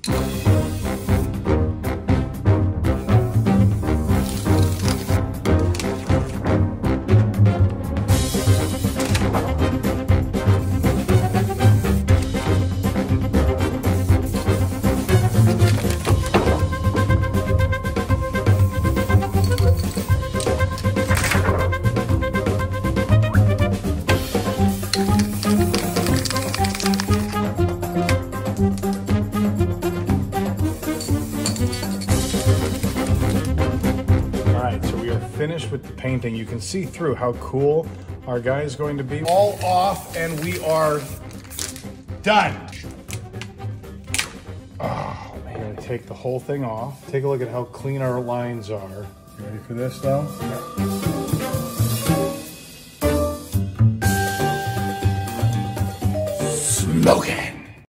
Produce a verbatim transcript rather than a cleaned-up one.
Finished with the painting. You can see through how cool our guy is going to be. All off and we are done. Oh man, take the whole thing off. Take a look at how clean our lines are. You ready for this though? Yeah.